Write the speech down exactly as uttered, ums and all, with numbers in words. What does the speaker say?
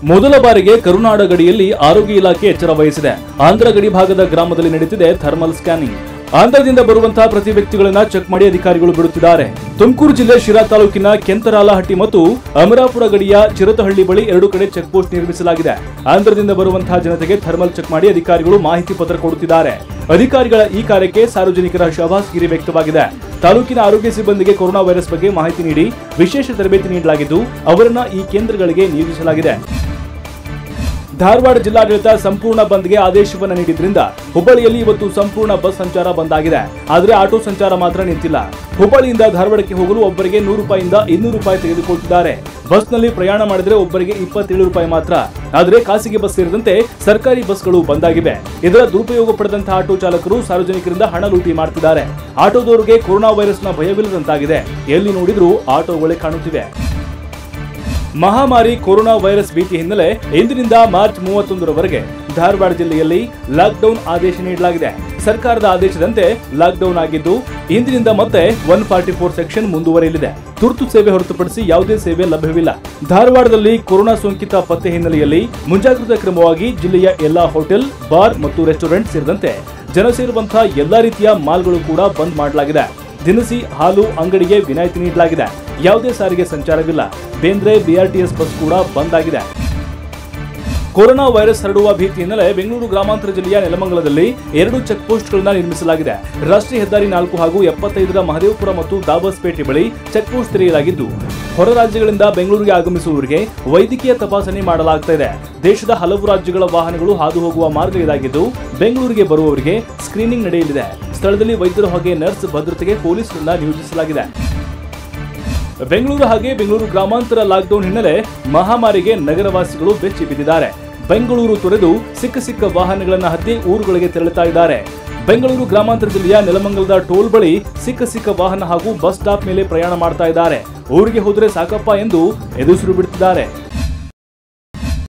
ಮೊದಲ ಬಾರಿಗೆ ಕರುನಾಡ ಗಡಿಯಲ್ಲಿ ಆರೋಗ್ಯ ಇಲಾಖೆ ಎಚ್ಚರ ವಹಿಸಿದೆ. ಆಂಧ್ರ ಗಡಿ ಭಾಗದ ಗ್ರಾಮದಲ್ಲಿ ನಡೆಯುತ್ತಿದೆ ಥರ್ಮಲ್ ಸ್ಕ್ಯಾನಿಂಗ್. ಆಂಧ್ರದಿಂದ ಬರುವಂತಹ ಪ್ರತಿ ವ್ಯಕ್ತಿಗಳನ್ನ ಚೆಕ್ ಮಾಡಿ ಅಧಿಕಾರಿಗಳು ಬಿಡುತ್ತಿದ್ದಾರೆ. ತುಮಕೂರು ಜಿಲ್ಲೆ ಶಿರಾ ತಾಲೂಕಿನ ಕೆಂತರಾಲಹಟ್ಟಿ ಮತ್ತು ಅಮರಾಪುರ ಗಡಿಯ ಚಿರತಹಳ್ಳಿ ಬಳಿ ಎರಡು ಕಡೆ ಚೆಕ್ ಪೋಸ್ಟ್ ನಿರ್ಮಿಸಲಾಗಿದೆ. ಆಂಧ್ರದಿಂದ ಬರುವಂತಹ ಜನತೆಗೆ ಥರ್ಮಲ್ ಚೆಕ್ ಮಾಡಿ ಅಧಿಕಾರಿಗಳು ಮಾಹಿತಿ ಪತ್ರ ಕೊಡುತ್ತಿದ್ದಾರೆ. ಅಧಿಕಾರಿಗಳ ಈ ಕಾರ್ಯಕ್ಕೆ ಸಾರ್ವಜನಿಕರ ಶಬಾಸ್ಗಿರಿ ವ್ಯಕ್ತವಾಗಿದೆ. ತಾಲೂಕಿನ ಆರೋಗ್ಯ ಸಿಬ್ಬಂದಿಗೆ ಕೊರೋನಾ ವೈರಸ್ ಬಗ್ಗೆ ಮಾಹಿತಿ ನೀಡಿ ವಿಶೇಷ ತರಬೇತಿ ನೀಡಲಾಗಿದ್ದು ಅವರನ್ನ ಈ ಕೇಂದ್ರಗಳಿಗೆ ನಿಯೋಜಿಸಲಾಗಿದೆ. ಧಾರವಾಡ ಜಿಲ್ಲಾಡಳಿತ ಸಂಪೂರ್ಣ ಬಂದ್ಗೆ ಆದೇಶವನ್ನು ನೀಡಿದ್ರಿಂದ ಹುಬ್ಬಳ್ಳಿಯಲ್ಲಿ ಇವತ್ತು ಸಂಪೂರ್ಣ ಬಸ್ ಸಂಚಾರ ಬಂದ್ ಆಗಿದೆ. ಆದರೆ ಆಟೋ ಸಂಚಾರ ಮಾತ್ರ ನಿಂತಿಲ್ಲ. ಹುಬ್ಬಳ್ಳಿಯಿಂದ ಧಾರವಾಡಕ್ಕೆ ಹೋಗಲು ಒಬ್ಬರಿಗೆ ನೂರು ರೂಪಾಯಿಂದ ಇನ್ನೂರು ರೂಪಾಯಿ ತೆಗೆದುಕೊಳ್ತಿದ್ದಾರೆ. ಬಸ್ನಲ್ಲಿ ಪ್ರಯಾಣ ಮಾಡಿದ್ರೆ ಒಬ್ಬರಿಗೆ ಇಪ್ಪತ್ತೇಳು ರೂಪಾಯಿ ಮಾತ್ರ. ಆದರೆ ಖಾಸಗಿ ಬಸ್ ಸೇರಿದಂತೆ ಸರ್ಕಾರಿ ಬಸ್ಗಳು ಬಂದ್ ಆಗಿವೆ. ಇದರ ದುರುಪಯೋಗ ಪಡೆದಂತಹ ಆಟೋ ಚಾಲಕರು ಸಾರ್ವಜನಿಕರಿಂದ ಹಣ ಲೂಟಿ ಮಾಡ್ತಿದ್ದಾರೆ. ಆಟೋದವರಿಗೆ ಕೊರೋನಾ ವೈರಸ್ನ ಭಯವಿಲ್ಲದಂತಾಗಿದೆ. ಎಲ್ಲಿ ನೋಡಿದ್ರೂ ಆಟೋಗಳೇ ಕಾಣುತ್ತಿವೆ. ಮಹಾಮಾರಿ ಕೊರೋನಾ ವೈರಸ್ ಭೀತಿ ಹಿನ್ನೆಲೆ ಇಂದಿನಿಂದ ಮಾರ್ಚ್ ಮೂವತ್ತೊಂದರವರೆಗೆ ಧಾರವಾಡ ಜಿಲ್ಲೆಯಲ್ಲಿ ಲಾಕ್ಡೌನ್ ಆದೇಶ ನೀಡಲಾಗಿದೆ. ಸರ್ಕಾರದ ಆದೇಶದಂತೆ ಲಾಕ್ಡೌನ್ ಆಗಿದ್ದು ಇಂದಿನಿಂದ ಮತ್ತೆ ಒನ್ ಫಾರ್ಟಿ ಫೋರ್ ಸೆಕ್ಷನ್ ಮುಂದುವರಿಯಲಿದೆ. ತುರ್ತು ಸೇವೆ ಹೊರತುಪಡಿಸಿ ಯಾವುದೇ ಸೇವೆ ಲಭ್ಯವಿಲ್ಲ. ಧಾರವಾಡದಲ್ಲಿ ಕೊರೋನಾ ಸೋಂಕಿತ ಪತ್ತೆ ಹಿನ್ನೆಲೆಯಲ್ಲಿ ಮುಂಜಾಗ್ರತಾ ಕ್ರಮವಾಗಿ ಜಿಲ್ಲೆಯ ಎಲ್ಲಾ ಹೋಟೆಲ್, ಬಾರ್ ಮತ್ತು ರೆಸ್ಟೋರೆಂಟ್ ಸೇರಿದಂತೆ ಜನ ಸೇರುವಂತಹ ಎಲ್ಲಾ ರೀತಿಯ ಮಾಲ್ಗಳು ಕೂಡ ಬಂದ್ ಮಾಡಲಾಗಿದೆ. ದಿನಸಿ ಹಾಲು ಅಂಗಡಿಗೆ ವಿನಾಯಿತಿ ನೀಡಲಾಗಿದೆ. ಯಾವುದೇ ಸಾರಿಗೆ ಸಂಚಾರವಿಲ್ಲ. ಬೇಂದ್ರೆ ಬಿಆರ್ಟಿಎಸ್ ಬಸ್ ಕೂಡ ಬಂದ್ ಆಗಿದೆ. ಕೊರೋನಾ ವೈರಸ್ ಹರಡುವ ಭೀತಿ ಹಿನ್ನೆಲೆ ಬೆಂಗಳೂರು ಗ್ರಾಮಾಂತರ ಜಿಲ್ಲೆಯ ನೆಲಮಂಗಲದಲ್ಲಿ ಎರಡು ಚೆಕ್ ಪೋಸ್ಟ್ಗಳನ್ನು ನಿರ್ಮಿಸಲಾಗಿದೆ. ರಾಷ್ಟ್ರೀಯ ಹೆದ್ದಾರಿ ನಾಲ್ಕು ಹಾಗೂ ಎಪ್ಪತ್ತೈದರ ಮಹದೇವಪುರ ಮತ್ತು ದಾಬಸ್ಪೇಟೆ ಬಳಿ ಚೆಕ್ ಪೋಸ್ಟ್ ತೆರೆಯಲಾಗಿದ್ದು ಹೊರ ರಾಜ್ಯಗಳಿಂದ ಬೆಂಗಳೂರಿಗೆ ಆಗಮಿಸುವವರಿಗೆ ವೈದ್ಯಕೀಯ ತಪಾಸಣೆ ಮಾಡಲಾಗ್ತಾ ಇದೆ. ದೇಶದ ಹಲವು ರಾಜ್ಯಗಳ ವಾಹನಗಳು ಹಾದು ಹೋಗುವ ಮಾರ್ಗ ಇದಾಗಿದ್ದು ಬೆಂಗಳೂರಿಗೆ ಬರುವವರಿಗೆ ಸ್ಕ್ರೀನಿಂಗ್ ನಡೆಯಲಿದೆ. ಸ್ಥಳದಲ್ಲಿ ವೈದ್ಯರು ಹಾಗೆ ನರ್ಸ್ ಭದ್ರತೆಗೆ ಪೊಲೀಸರನ್ನ ನಿಯೋಜಿಸಲಾಗಿದೆ. ಬೆಂಗಳೂರು ಹಾಗೆ ಬೆಂಗಳೂರು ಗ್ರಾಮಾಂತರ ಲಾಕ್ಡೌನ್ ಹಿನ್ನೆಲೆ ಮಹಾಮಾರಿಗೆ ನಗರವಾಸಿಗಳು ಬೆಚ್ಚಿ ಬಿದ್ದಿದ್ದಾರೆ. ಬೆಂಗಳೂರು ತೊರೆದು ಸಿಕ್ಕ ಸಿಕ್ಕ ವಾಹನಗಳನ್ನು ಹತ್ತಿ ಊರುಗಳಿಗೆ ತೆರಳುತ್ತಾ ಇದ್ದಾರೆ. ಬೆಂಗಳೂರು ಗ್ರಾಮಾಂತರ ಜಿಲ್ಲೆಯ ನೆಲಮಂಗಲದ ಟೋಲ್ ಬಳಿ ಸಿಕ್ಕ ಸಿಕ್ಕ ವಾಹನ ಹಾಗೂ ಬಸ್ ಸ್ಟಾಪ್ ಮೇಲೆ ಪ್ರಯಾಣ ಮಾಡ್ತಾ ಇದ್ದಾರೆ. ಊರಿಗೆ ಹೋದ್ರೆ ಸಾಕಪ್ಪ ಎಂದು ಎದುರು ಬಿಡುತ್ತಿದ್ದಾರೆ.